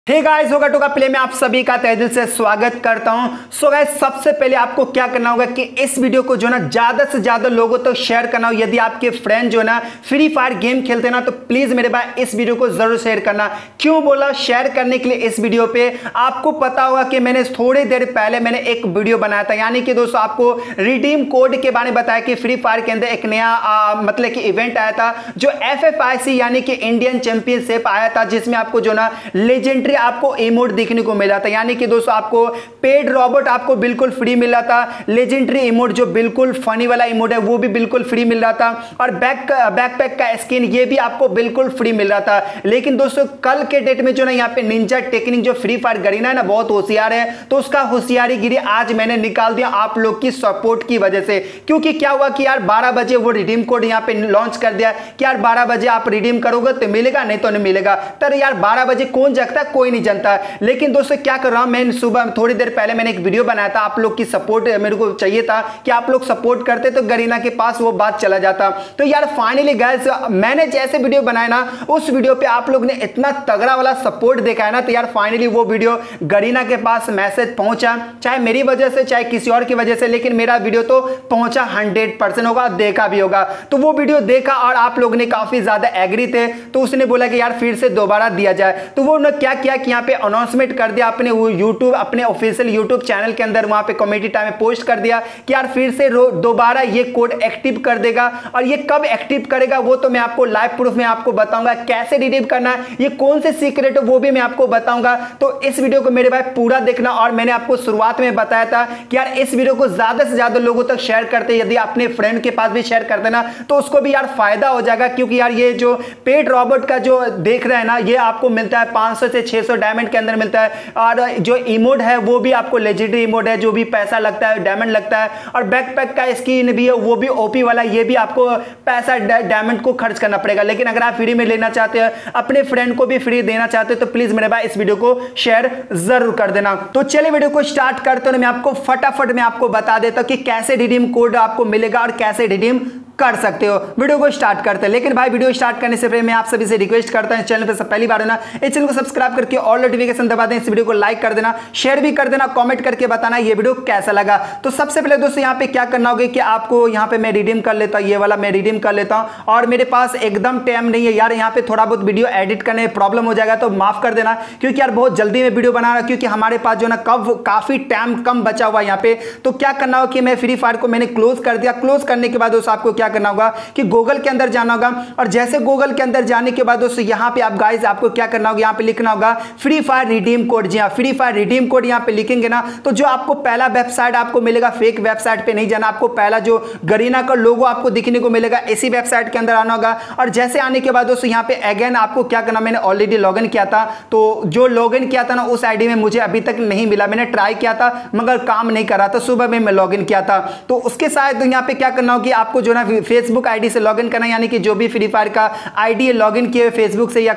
Hey guys, होगा टोका play में आप सभी का तहे दिल से स्वागत करता हूं। सो गाइस, सबसे पहले आपको क्या करना होगा कि इस वीडियो को जो ना ज्यादा से ज्यादा लोगों तक शेयर करना हो। यदि आपके फ्रेंड जो ना फ्री फायर गेम खेलते हैं ना, तो प्लीज मेरे भाई इस वीडियो को जरूर शेयर करना। क्यों बोला शेयर करने के लिए? इस वीडियो पे आपको पता होगा कि मैंने थोड़ी देर पहले मैंने एक वीडियो बनाया था, यानी कि दोस्तों आपको रिडीम कोड के बारे में बताया कि फ्री फायर के अंदर एक नया मतलब कि इवेंट आया था जो FFIC यानी कि इंडियन चैंपियनशिप आया था, जिसमें आपको जो ना लेजेंडरी आपको इमोट देखने को मिला था। यानी कि दोस्तों आपको पेड रोबोट आपको बिल्कुल फ्री मिल रहा था, लेजेंडरी इमोट जो बिल्कुल फनी वाला इमोट है वो भी बिल्कुल फ्री मिल रहा था, और बैकपैक का स्किन ये भी आपको बिल्कुल फ्री मिल रहा था। लेकिन दोस्तों कल के डेट में जो ना यहाँ पे निंजा टेक्निक जो फ्री फायर गरीना है ना बहुत होशियार है, तो उसका होशियारी गिरी आज मैंने निकाल दिया आप लोग की सपोर्ट की वजह से। क्योंकि क्या हुआ कि यार 12 बजे वो रिडीम कोड यहाँ पे लॉन्च कर दिया कि यार 12 बजे आप रिडीम करोगे तो मिलेगा, नहीं तो नहीं मिलेगा। तर यार 12 बजे कौन जगता है? कोई नहीं जानता। लेकिन दोस्तों क्या कर रहा हूं मैं, सुबह थोड़ी देर पहले मैंने एक वीडियो बनाया था, आप लोग की सपोर्ट मेरे को चाहिए था कि आप लोग सपोर्ट करते तो गरीना के पास वो बात चला जाता। तो यार फाइनली गाइस, मैंने जैसे वीडियो बनाया ना उस वीडियो पे आप लोग ने इतना तगड़ा वाला सपोर्ट देखा है ना, तो यार फाइनली वो वीडियो गरीना के पास मैसेज पहुंचा, चाहे मेरी वजह से चाहे किसी और की वजह से, लेकिन मेरा वीडियो तो पहुंचा 100% होगा, देखा भी होगा। तो वो वीडियो देखा और आप लोग ने काफी ज्यादा एग्री थे, तो उसने बोला कि यार फिर से दोबारा दिया जाए। तो वो ने क्या किया कि यहाँ पे अनाउंसमेंट कर दिया अपने यूट्यूब, अपने ऑफिशियल यूट्यूब चैनल के अंदर, वहां पे कमेटी टाइम में पोस्ट कर दिया कि यार फिर से दोबारा ये कोड एक्टिव कर देगा। और ये कब एक्टिव करेगा वो तो मैं आपको लाइव प्रूफ में आपको बताऊंगा, कैसे रिडीम करना है, ये कौन से सीक्रेट है वो भी मैं आपको बताऊंगा। तो इस वीडियो को मेरे भाई पूरा देखना। और मैंने आपको शुरुआत में बताया था कि यार इस वीडियो को ज्यादा से ज्यादा लोगों तक शेयर करते, यदि अपने फ्रेंड के पास भी शेयर करते ना तो उसको भी यार फायदा हो जाएगा। क्योंकि यार ये जो पेड रोबोट का जो देख रहे हैं ना, ये आपको मिलता है 500 से 600 डायमंड के अंदर मिलता है, और जो इमोट है वो भी आपको लेजेंडरी इमोट है, जो भी पैसा लगता है डायमंड लगता है, और बैकपैक का स्किन भी है वो भी ओपी वाला, ये भी आपको पैसा डायमंड को खर्च करना पड़ेगा। लेकिन अगर आप फ्री में लेना चाहते हैं, अपने फ्रेंड को भी फ्री देना चाहते हैं, तो प्लीज मेरे भाई इस वीडियो को शेयर जरूर कर देना। तो चलिए वीडियो को स्टार्ट करते हैं। मैं आपको फटाफट में आपको बता देता हूं कि कैसे रिडीम कोड आपको मिलेगा और कैसे रिडीम कर सकते हो। वीडियो को स्टार्ट करते हैं। लेकिन भाई वीडियो स्टार्ट करने से पहले मैं आप सभी से रिक्वेस्ट करता हूं, चैनल पे सब पहली बार हो ना, इस चैनल को सब्सक्राइब करके ऑल नोटिफिकेशन दबा दें, इस वीडियो को लाइक कर देना, शेयर भी कर देना, कमेंट करके बताना ये वीडियो कैसा लगा। तो सबसे पहले दोस्तों यहाँ पे क्या करना होगा कि आपको यहाँ पे मैं रिडीम कर लेता हूँ, ये वाला मैं रिडीम कर लेता हूँ, और मेरे पास एकदम टाइम नहीं है यार, यहाँ पे थोड़ा बहुत वीडियो एडिट करने में प्रॉब्लम हो जाएगा तो माफ कर देना, क्योंकि यार बहुत जल्दी में वीडियो बना रहा, क्योंकि हमारे पास जो ना काफी टाइम कम बचा हुआ यहाँ पे। तो क्या करना होगा कि मैं फ्री फायर को मैंने क्लोज कर दिया। क्लोज करने के बाद दोस्तों आपको क्या करना होगा कि गूगल के अंदर जाना होगा, और जैसे गूगल के अंदर जाने के बाद दोस्तों यहाँ पे आप गाइस आपको क्या करना होगा, यहाँ पे लिखना होगा फ्री फायर रिडीम कोड। जी हाँ, फ्री फायर रिडीम कोड यहाँ पे लिखेंगे ना, तो जो आपको पहला वेबसाइट आपको मिलेगा, फेक वेबसाइट पे नहीं जाना, आपको पहला जो गरीना का लोगो आपको दिखने को मिलेगा इसी वेबसाइट के अंदर आना होगा। और जैसे आने के बाद दोस्तों यहाँ पे अगेन आपको क्या करना, मैंने ऑलरेडी लॉगिन किया था, तो जो लॉगिन किया था ना उस आईडी में मुझे अभी तक नहीं मिला। मैंने ट्राई किया था मगर काम नहीं कर रहा था, सुबह में मैं लॉगिन किया था। तो उसके साथ यहाँ पे क्या करना होगा कि आपको जो ना फेसबुक आईडी से लॉगिन करना, यानी कि जो भी फ्री फायर का आईडी लॉगिन किए फेसबुक से या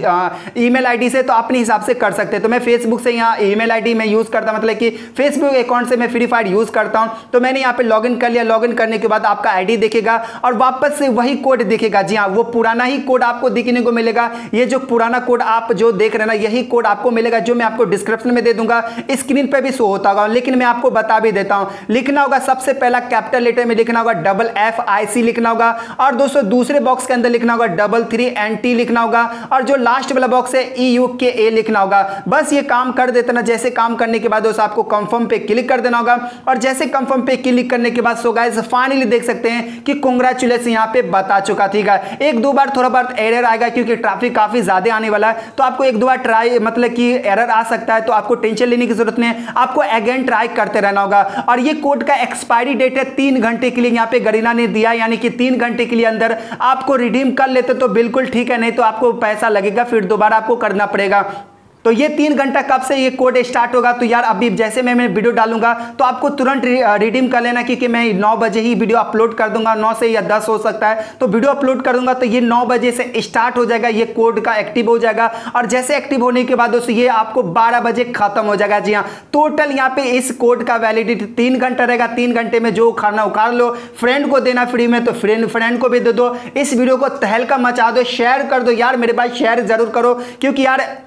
कोई ईमेल आईडी से, तो अपने हिसाब से कर सकते हैं। तो मैं फेसबुक से यहाँ ईमेल आईडी में यूज करता, मतलब कि फेसबुक अकाउंट से मैं फ्री फायर यूज करता हूं। तो मैंने यहाँ पे लॉगिन कर लिया। लॉगिन करने के बाद आपका आईडी दिखेगा और वापस से वही कोड दिखेगा। जी हाँ, वो पुराना ही कोड आपको दिखने को मिलेगा। ये जो पुराना कोड आप जो देख रहे हैं ना, यही कोड आपको मिलेगा, जो मैं आपको डिस्क्रिप्शन में दे दूंगा, स्क्रीन पे भी शो होता होगा, लेकिन मैं आपको बता भी देता हूं। लिखना होगा सबसे पहला कैपिटल लेटर में लिखना होगा FFIC लिखना होगा, और दोस्तों दूसरे बॉक्स के अंदर लिखना होगा 33NT लिखना होगा, और जो लास्ट वाला बॉक्स है EUKA लिखना होगा। बस ये काम कर देते ना। जैसे काम करने के बाद दोस्तों आपको कंफर्म पे क्लिक कर देना होगा, और जैसे कंफर्म पे क्लिक करने के बाद सो गाइस फाइनली देख सकते हैं कि कांग्रेचुलेशन यहाँ पे बता चुका। ठीक है, एक दो बार थोड़ा बहुत एरर आएगा क्योंकि ट्रैफिक काफी ज्यादा आने वाला है, तो आपको एक दो बार ट्राई मतलब कि एरर आ सकता है, तो आपको टेंशन लेने की जरूरत नहीं है, आपको अगेन ट्राई करते रहना होगा। और ये कोड का एक्सपायरी डेट है 3 घंटे के लिए, यहाँ पे गरीना ने दिया, यानी कि 3 घंटे के लिए अंदर आपको रिडीम कर लेते तो बिल्कुल ठीक है, नहीं तो आपको पैसा लगेगा, फिर दोबारा आपको करना पड़ेगा। तो ये 3 घंटा कब से ये कोड स्टार्ट होगा, तो यार अभी जैसे मैं वीडियो डालूंगा तो आपको तुरंत रिडीम कर लेना, क्योंकि मैं 9 बजे ही वीडियो अपलोड कर दूंगा, 9 से या 10 हो सकता है, तो वीडियो अपलोड कर दूंगा तो ये 9 बजे से स्टार्ट हो जाएगा, ये कोड का एक्टिव हो जाएगा। और जैसे एक्टिव होने के बाद दोस्तों ये आपको 12 बजे खत्म हो जाएगा। जी हाँ, टोटल यहाँ पे इस कोड का वैलिडिटी 3 घंटा रहेगा। 3 घंटे में जो खाना उखाड़ लो, फ्रेंड को देना फ्री में तो फ्रेंड को भी दे दो। इस वीडियो को तहलका मचा दो, शेयर कर दो यार मेरे भाई, शेयर जरूर करो, क्योंकि यार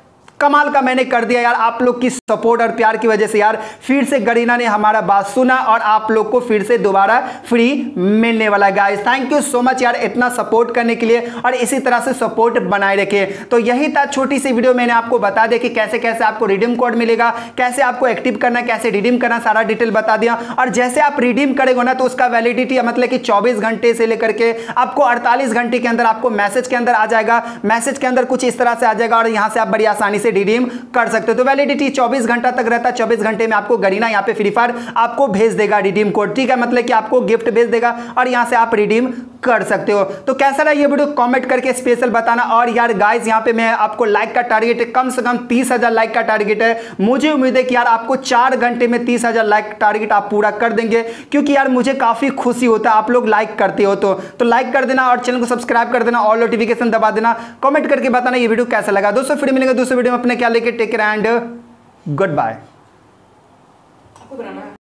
कमाल का मैंने कर दिया यार। आप लोग की सपोर्ट और प्यार की वजह से यार फिर से गरीना ने हमारा बात सुना और आप लोग को फिर से दोबारा फ्री मिलने वाला है guys. Thank you so much यार इतना सपोर्ट करने के लिए और इसी तरह से सपोर्ट बनाए रखिए। तो यही था छोटी सी वीडियो, मैंने आपको बता दिया कि कैसे कैसे आपको रिडीम कोड मिलेगा, कैसे आपको एक्टिव करना, कैसे रिडीम करना, सारा डिटेल बता दिया। और जैसे आप रिडीम करेंगे ना तो उसका वैलिडिटी मतलब कि 24 घंटे से लेकर के आपको 48 घंटे के अंदर आपको मैसेज के अंदर आ जाएगा। मैसेज के अंदर कुछ इस तरह से आ जाएगा और यहां से आप बड़ी आसानी से रिडीम कर सकते हो। तो वैलिडिटी 24 घंटा तक रहता है। 24 घंटे में आपको गरीना यहाँ पे फ्री फायर आपको भेज देगा रिडीम कोड, ठीक है, मतलब कि आपको गिफ्ट भेज देगा और यहां से आप रिडीम कर सकते हो। तो कैसा रहा ये वीडियो कमेंट करके स्पेशल बताना। और यार गाइस यहाँ पे मैं आपको लाइक का टारगेट है, कम से कम 30,000 लाइक का टारगेट है। मुझे उम्मीद है कि यार आपको 4 घंटे में 30,000 लाइक टारगेट आप पूरा कर देंगे, क्योंकि यार मुझे काफी खुशी होता है आप लोग लाइक करते हो। तो लाइक कर देना और चैनल को सब्सक्राइब कर देना, ऑल नोटिफिकेशन दबा देना, कमेंट करके बताना ये वीडियो कैसा लगा। दोस्तों फिर मिलेंगे दूसरे वीडियो में, अपने ख्याल लेके take care and good bye.